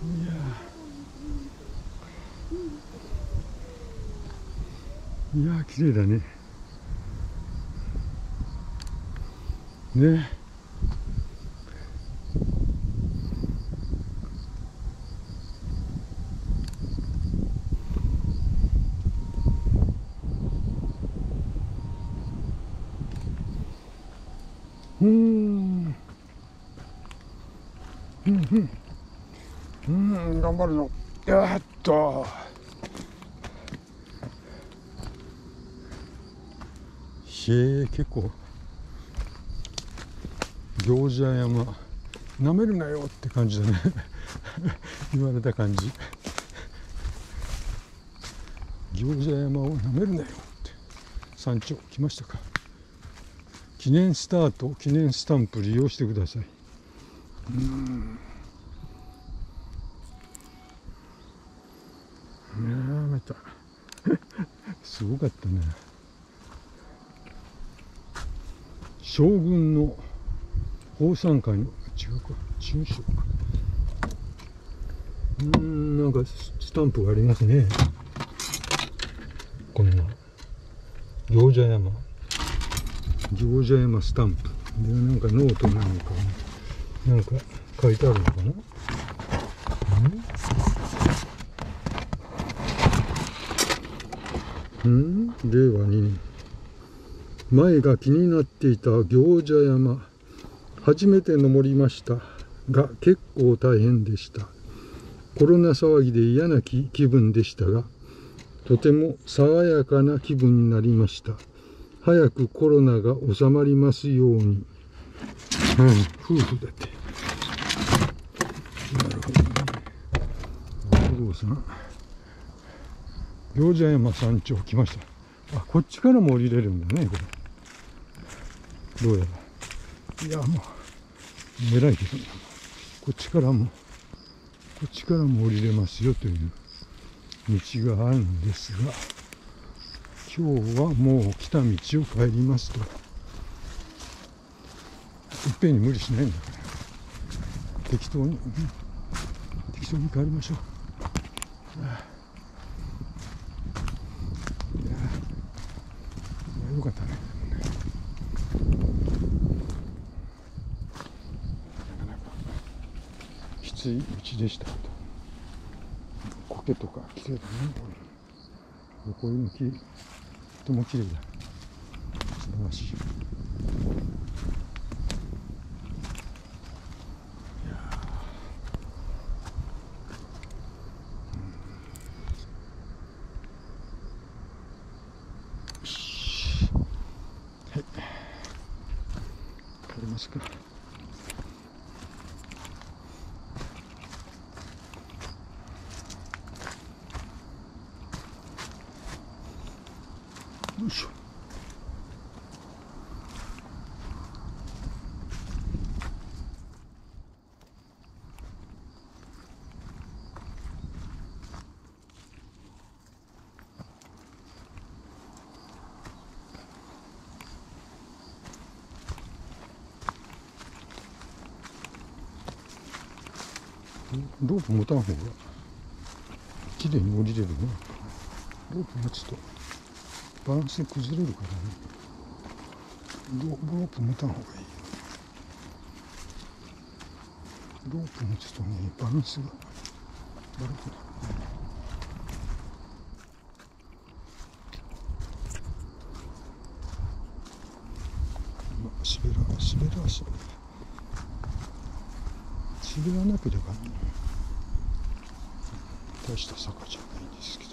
いやー、綺麗だね。ね。頑張るぞ。やっと。結構餃子山なめるなよって感じだね言われた感じ。餃子山をなめるなよって。山頂来ましたか。記念スタート、記念スタンプ利用してください。やめたすごかったね。将軍の奉賛会の違うか、中将か。なんかスタンプがありますね。こんな餃子山、餃子山スタンプで、なんかノートなのかなんか書いてあるのかな。令和2年。前が気になっていた餃子山、初めて登りましたが結構大変でした。コロナ騒ぎで嫌な気分でしたが、とても爽やかな気分になりました。早くコロナが収まりますように。夫婦だって。なるほどね。お父さん、餃子山山頂来ました。こっちからも降りれるんだね、これ。どうやら。いや、もう偉いけどね、こっちからも降りれますよという道があるんですが、今日はもう来た道を帰りますと。いっぺんに無理しないんだから、適当に帰りましょう。いや、よかったね。きつい道でしたけど、苔とか綺麗だね。横向きとても綺麗だ。素晴らしい。はい、帰りますか。よいしょ。ロープ持たん方が綺麗に降りれるね。ロープ持つとバランス崩れるからね。ロープ持たん方がいい。ロープ持つとね、バランスが悪くなる。滑らなければね、大した坂じゃないんですけど。